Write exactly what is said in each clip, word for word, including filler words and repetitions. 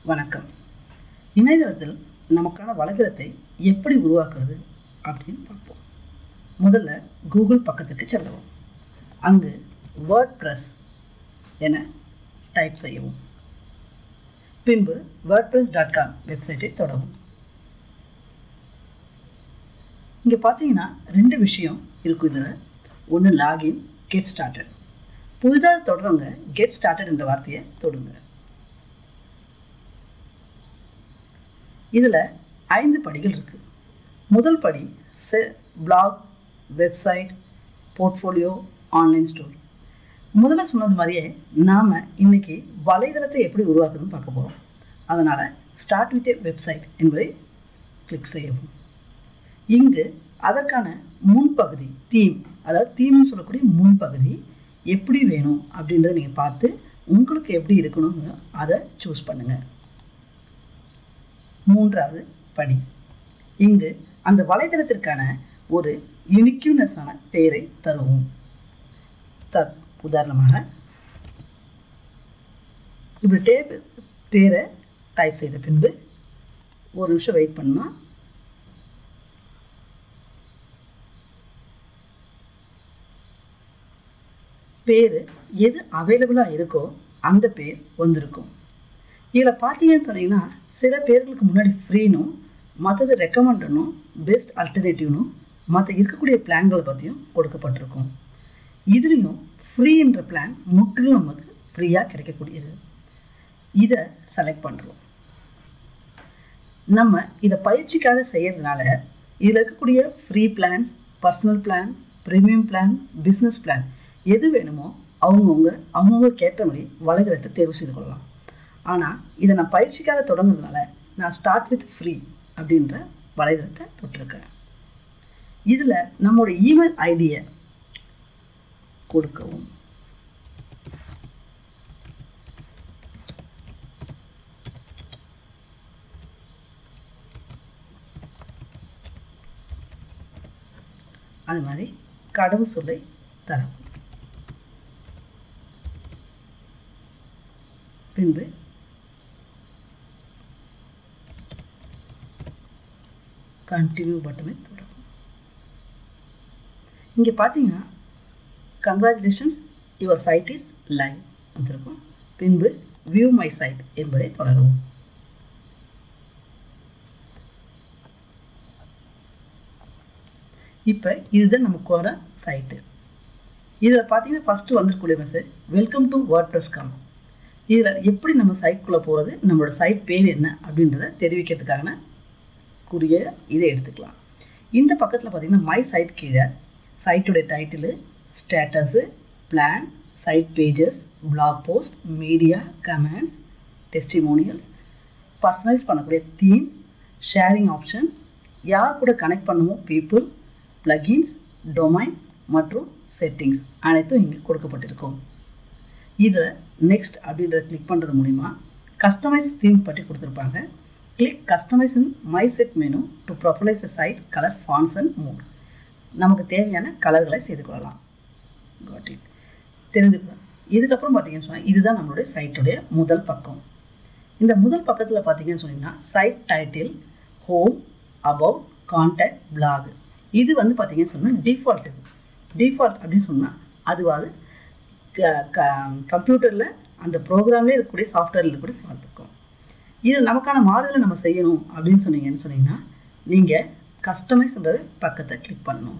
வணக்கம். இணையதளத்தில் நமக்கான வலைதளத்தை எப்படி உருவாக்குறது அப்படின்னு பார்ப்போம். முதல்ல கூகுள் பக்கத்திற்கு செல்லவும். அங்கு வேர்ட்பிரஸ் என டைப் செய்யவும். பின்பு வேர்ட்பிரஸ் டாட் காம் வெப்சைட்டை தொடங்கும். இங்கே பார்த்தீங்கன்னா ரெண்டு விஷயம் இருக்கும். இதில் ஒன்று லாகின், கெட் ஸ்டார்டட். புதிதாக தொடர்றவங்க கெட் ஸ்டார்டட் என்ற வார்த்தையை தொடுங்க. இதில் ஐந்து படிகள் இருக்குது. முதல் படி செ blog, website, portfolio, online store. முதல்ல சொன்னது மாதிரியே நாம் இன்றைக்கி வலைதளத்தை எப்படி உருவாக்குதுன்னு பார்க்க போகிறோம். அதனால் ஸ்டார்ட் வித் ஏ வெப்சைட் என்பதை கிளிக் செய்யவும். இங்கு அதற்கான முன்பகுதி தீம், அதாவது தீம்னு சொல்லக்கூடிய முன்பகுதி எப்படி வேணும் அப்படின்றத நீங்கள் பார்த்து உங்களுக்கு எப்படி இருக்கணும்னு அதை சூஸ் பண்ணுங்கள். மூன்றாவது படி, இங்கு அந்த வலைதளத்திற்கான ஒரு யூனிக்யூனஸான பெயரை தருவோம். த உதாரணமாக இப்படி டேப் பேரை டைப் செய்த பின்பு ஒரு நிமிஷம் வெயிட் பண்ணால் பேர் எது அவைலபிளாக இருக்கோ அந்த பேர் வந்திருக்கும். இதில் பார்த்தீங்கன்னு சொன்னீங்கன்னா சில பேர்களுக்கு முன்னாடி ஃப்ரீனும், மற்றது ரெக்கமெண்டனும், பெஸ்ட் அல்டர்னேட்டிவ்னும், மற்ற இருக்கக்கூடிய பிளான்களை பற்றியும் கொடுக்கப்பட்டிருக்கும். இதுலேயும் ஃப்ரீன்ற பிளான் முற்றிலும் நமக்கு ஃப்ரீயாக கிடைக்கக்கூடியது. இதை செலக்ட் பண்ணுறோம். நம்ம இதை பயிற்சிக்காக செய்கிறதுனால இதில் இருக்கக்கூடிய free plans, personal plan, premium plan, business plan எது வேணுமோ அவங்கவுங்க அவங்கவுங்களுக்கு ஏற்ற மாதிரி வலைதளத்தை தேர்வு செய்து கொள்ளலாம். ஆனால் இதை நான் பயிற்சிக்காக தொடங்குறதுனால நான் ஸ்டார்ட் வித் ஃப்ரீ அப்படின்ற வலைதளத்தை தொட்டிருக்கேன். இதில் நம்மளோட இமெயில் ஐடியை கொடுக்கவும். அது மாதிரி கடவு சொல்லை தரவும். பின்பு கண்டினியூ பட்டனை தொடரும். இங்கே பார்த்தீங்கன்னா congratulations, your site is live வந்திருக்கும். பின்பு வியூ மை சைட் என்பதை தொடரும். இப்போ இதுதான் நமக்கோட சைட்டு. இதில் பார்த்தீங்கன்னா ஃபஸ்ட்டு வந்துருக்கூடிய message welcome to WordPress com. இதில் எப்படி நம்ம சைட்குள்ளே போகிறது, நம்மளோட சைட் பேர் என்ன அப்படின்றத தெரிவிக்கிறதுக்கான குறிய இதை எடுத்துக்கலாம். இந்த பக்கத்தில் பார்த்திங்கன்னா மை சைட் கீழே சைட்டுடைய title, status, plan, site pages, blog post, media, comments, testimonials, personalize பண்ணக்கூடிய தீம்ஸ், ஷேரிங் ஆப்ஷன், யார் கூட கனெக்ட் பண்ணுமோ பீப்புள், ப்ளகின்ஸ், டொமைன் மற்றும் செட்டிங்ஸ் அனைத்தும் இங்கே கொடுக்கப்பட்டிருக்கும். இதில் நெக்ஸ்ட் அப்படின்றத கிளிக் பண்ணுறது மூலிமா கஸ்டமைஸ் தீம் பற்றி கொடுத்துருப்பாங்க. Click customize in my set menu to profilize the site colour, fonts and mode. நமக்கு தேவையான கலர்களை செய்து கொள்ளலாம். காட் இட், தெரிஞ்சுக்கலாம். இதுக்கப்புறம் பார்த்தீங்கன்னு சொன்னால் இதுதான் நம்மளுடைய சைட்டுடைய முதல் பக்கம். இந்த முதல் பக்கத்தில் பார்த்தீங்கன்னு சொன்னீங்கன்னா site title, home, about, contact, blog. இது வந்து பார்த்தீங்கன்னு சொன்னால் டிஃபால்ட். இது டிஃபால்ட் அப்படின்னு சொன்னால் அதுவாது க க கம்ப்யூட்டரில் அந்த ப்ரோக்ராம்லேயே இருக்கக்கூடிய சாஃப்ட்வேரில் இருக்கக்கூடிய ஃபால்ட் இருக்கும். இதில் நமக்கான மாறுதலை நம்ம செய்யணும் அப்படின்னு சொன்னீங்கன்னு சொன்னீங்கன்னா நீங்கள் கஸ்டமைஸ்ன்றது பக்கத்தை கிளிக் பண்ணணும்.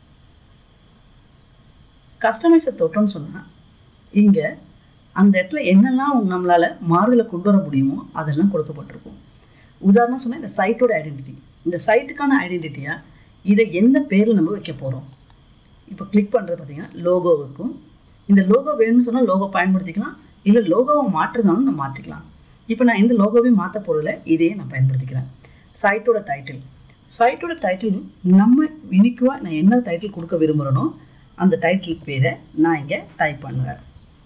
கஸ்டமைஸை தொட்டோன்னு சொன்னால் இங்கே அந்த இடத்துல என்னெல்லாம் நம்மளால் மாறுதலை கொண்டு வர முடியுமோ அதெல்லாம் கொடுக்கப்பட்டிருக்கும். உதாரணம் சொன்னால் இந்த சைட்டோட ஐடென்டிட்டி, இந்த சைட்டுக்கான ஐடென்டிட்டியாக இதை எந்த பேரில் நம்ம வைக்க போகிறோம். இப்போ கிளிக் பண்ணுறது பார்த்திங்கன்னா லோகோ இருக்கும். இந்த லோகோ வேணும்னு சொன்னால் லோகோ பயன்படுத்திக்கலாம், இல்லை லோகோவை மாற்றுறதுனாலும் நம்ம மாற்றிக்கலாம். இப்போ நான் இந்த லோகோவையும் மாற்ற போகிறதில்ல, இதையே நான் பயன்படுத்திக்கிறேன். சைட்டோட டைட்டில், சைட்டோட டைட்டில் நம்ம யூனிக்குவாக நான் என்ன டைட்டில் கொடுக்க விரும்புகிறேனோ அந்த டைட்டில் பேரை நான் இங்கே டைப் பண்ணுவேன்.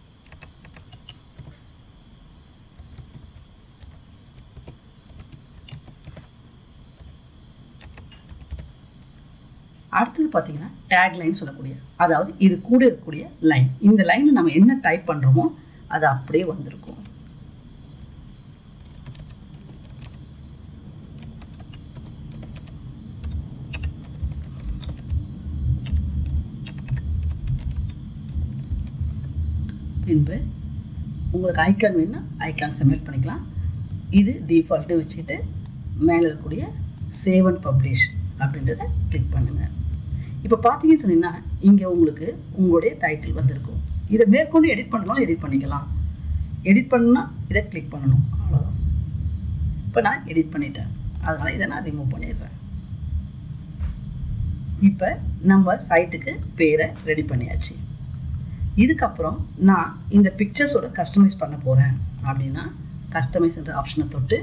அடுத்தது பார்த்தீங்கன்னா டேக்லைன் சொல்லக்கூடிய, அதாவது இது கூட இருக்கக்கூடிய லைன். இந்த லைனில் நம்ம என்ன டைப் பண்ணுறோமோ அது அப்படியே வந்திருக்கும். பின்பு உங்களுக்கு ஐக்கான் வேணும்னா ஐக்கான் செலக்ட் பண்ணிக்கலாம். இது டிஃபால்ட்டு வச்சுக்கிட்டு மேலே இருக்கக்கூடிய சேவ் அண்ட் பப்ளிஷ் அப்படின்றத கிளிக் பண்ணுங்கள். இப்போ பார்த்தீங்கன்னு சொன்னீங்கன்னா இங்கே உங்களுக்கு உங்களுடைய டைட்டில் வந்திருக்கும். இதை மேற்கொண்டு எடிட் பண்ணலாம், எடிட் பண்ணிக்கலாம். எடிட் பண்ணால் இதை கிளிக் பண்ணணும், அவ்வளோதான். இப்போ நான் எடிட் பண்ணிட்டேன், அதனால் இதை நான் ரிமூவ் பண்ணிடுறேன். இப்போ நம்ம சைட்டுக்கு பேரை ரெடி பண்ணியாச்சு. இதுக்கப்புறம் நான் இந்த பிக்சர்ஸோட கஸ்டமைஸ் பண்ண போகிறேன் அப்படின்னா கஸ்டமைஸ்ன்ற ஆப்ஷனை தொட்டு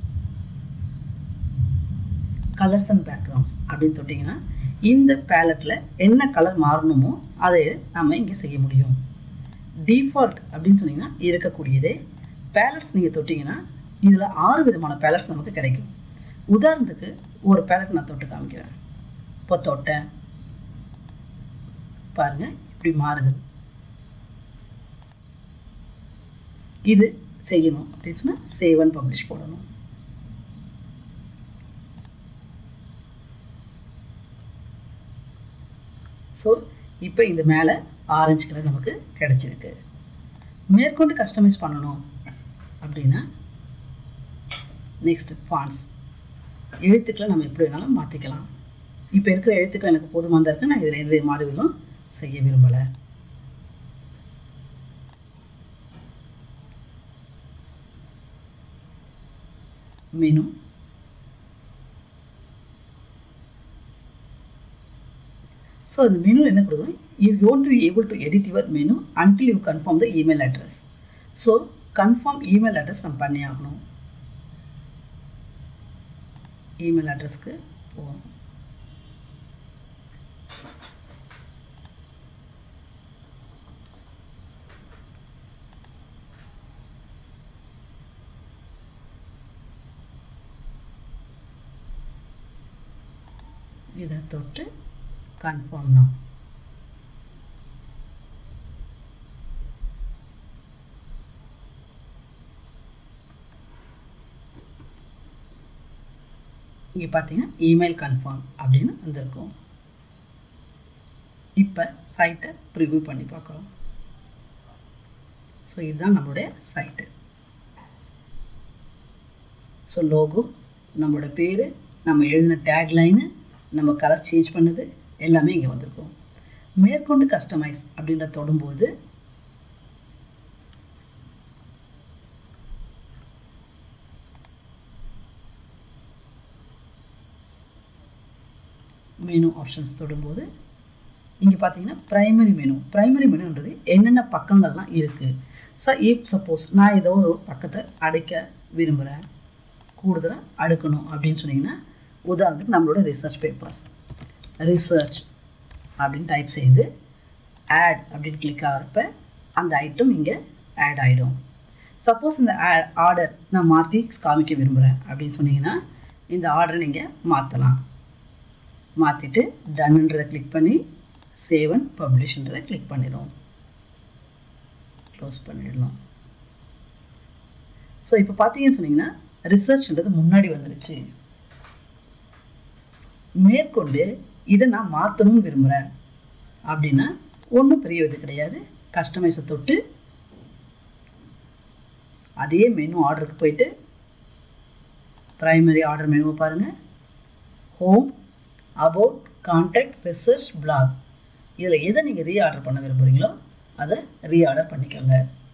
கலர்ஸ் அண்ட் பேக்ரவுண்ட்ஸ் அப்படின்னு தொட்டிங்கன்னா இந்த பேலட்டில் என்ன கலர் மாறணுமோ அதை நம்ம இங்கே செய்ய முடியும். டிஃபால்ட் அப்படின்னு சொன்னீங்கன்னா இருக்கக்கூடியதே. பேலட்ஸ் நீங்கள் தொட்டிங்கன்னா இதில் ஆறு விதமான பேலட்ஸ் நமக்கு கிடைக்கும். உதாரணத்துக்கு ஒரு பேலட் நான் தொட்டு காமிக்கிறேன். இப்போ தொட்டேன் பாருங்கள், இப்படி மாறுது. இது செய்யணும் அப்படின்னு சொன்னால் சேவ் அண்ட் பப்ளிஷ் போடணும். ஸோ இப்போ இந்த மேலே ஆரஞ்சு கலர் நமக்கு கிடச்சிருக்கு. மேற்கொண்டு கஸ்டமைஸ் பண்ணணும் அப்படின்னா நெக்ஸ்ட் ஃபாண்ட்ஸ், எழுத்துக்களை நம்ம எப்படி வேணாலும் மாற்றிக்கலாம். இப்போ இருக்கிற எழுத்துக்கள் எனக்கு போதுமானதாக இருக்குது, நான் இதில் எந்த மாறுதலும் செய்ய விரும்பலை. மெனு, ஸோ இந்த மெனு என்ன கொடுக்கணும், you want to be able to edit your menu until you confirm the email address. So confirm email address நம்ம பண்ணி ஆகணும். இமெயில் அட்ரஸ்க்கு போகணும். இதை தொட்டு கன்ஃபார்ம் நவ். இங்கே பார்த்தீங்கன்னா இமெயில் கன்ஃபார்ம் அப்படின்னு வந்திருக்கும். இப்போ சைட்டை ப்ரிவ்யூ பண்ணி பார்க்குறோம். ஸோ இதுதான் நம்மளுடைய சைட்டு. ஸோ லோகோ, நம்மளோட பேர், நம்ம எழுதின டேக்லைனு, நம்ம கலர் சேஞ்ச் பண்ணது எல்லாமே இங்கே வந்திருக்கும். மேற்கொண்டு கஸ்டமைஸ் அப்படின்ற தொடும்போது மெனு ஆப்ஷன்ஸ் தொடும்போது இங்கே பார்த்தீங்கன்னா ப்ரைமரி மெனு. ப்ரைமரி மெனுன்றது என்னென்ன பக்கங்கள்லாம் இருக்குது. ஸோ இப் சப்போஸ் நான் ஏதோ ஒரு பக்கத்தை அடைக்க விரும்புகிறேன், கூடுதலாக அடுக்கணும் அப்படின்னு சொன்னீங்கன்னா, உதாரணத்துக்கு நம்மளோட ரிசர்ச் பேப்பர்ஸ், ரிசர்ச் அப்படின்னு டைப் செய்து ஆட் அப்படின்னு கிளிக் ஆகிறப்ப அந்த ஐட்டம் இங்கே ஆட் ஆகிடும். சப்போஸ் இந்த ஆர்டர் நான் மாற்றி காமிக்க விரும்புகிறேன் அப்படின்னு சொன்னீங்கன்னா இந்த ஆர்டரை நீங்கள் மாற்றலாம். மாற்றிட்டு டன்ன்றதை கிளிக் பண்ணி சேவ் அண்ட் பப்ளிஷ்ன்றதை கிளிக் பண்ணிடும். க்ளோஸ் பண்ணிடலாம். ஸோ இப்போ பார்த்தீங்கன்னு சொன்னீங்கன்னா ரிசர்ச்ன்றது முன்னாடி வந்துடுச்சு. மேற்கொண்டு இதை நான் மாற்றணும்னு விரும்புகிறேன் அப்படின்னா ஒன்றும் பெரிய இது கிடையாது. கஸ்டமைஸை தொட்டு அதே மெனு ஆர்டருக்கு போயிட்டு ப்ரைமரி ஆர்டர் மெனுவை பாருங்கள். Home, about, contact, research, blog, இதில் எதை நீங்கள் ரீஆர்டர் பண்ண விரும்புகிறீங்களோ அதை ரீஆர்டர் பண்ணிக்கோங்க.